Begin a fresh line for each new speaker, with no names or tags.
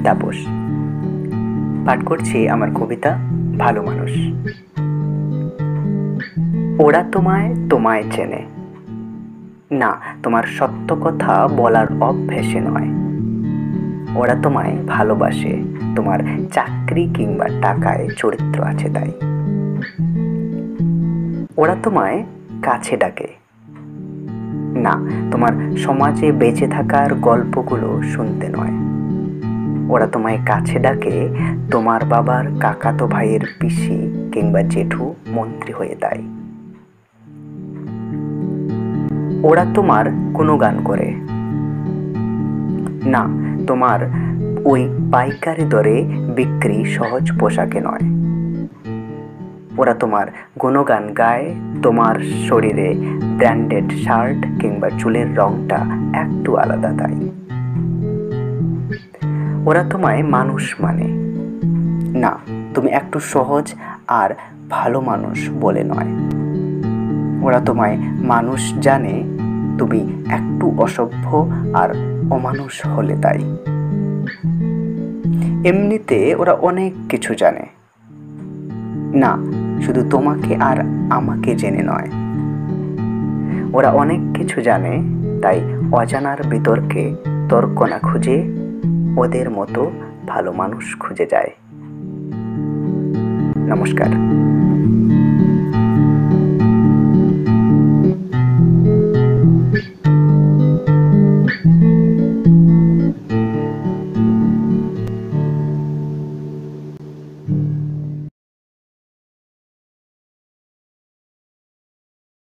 তাপস। পাঠ করছি আমার কবিতা ভালো মানুষ। ওরা তোমায় চেনে না, তোমার সত্য কথা বলার অভ্যেসে নয়। ওরা তোমায় ভালোবাসে, তোমার চাকরি কিংবা টাকায় চরিত্র আছে তাই। ওরা তোমায় কাছে ডাকে না, তোমার সমাজে বেঁচে থাকার গল্পগুলো শুনতে নয়। ওরা তোমায় কাছে ডাকে তোমার বাবার কাকাতো ভাইয়ের পিসি কিংবা জেঠু মন্ত্রী হয়ে তাই। ওরা তোমার গুণগান করে না, তোমার ওই পাইকারি দরে বিক্রি সহজ পোশাকে নয়। ওরা তোমার গুণগান গায় তোমার শরীরে ব্র্যান্ডেড শার্ট কিংবা চুলের রংটা একটু আলাদা তাই। ওরা তোমায় মানুষ মানে না, তুমি একটু সহজ আর ভালো মানুষ বলে নয়। ওরা তোমায় মানুষ জানে, তুমি একটু অসভ্য আর অমানুষ হলে তাই। এমনিতে ওরা অনেক কিছু জানে না, শুধু তোমাকে আর আমাকে জেনে নয়। ওরা অনেক কিছু জানে, তাই অজানার বিতর্কে তর্ক না খুঁজে ওদের মতো ভালো মানুষ খুঁজে যায়। নমস্কার।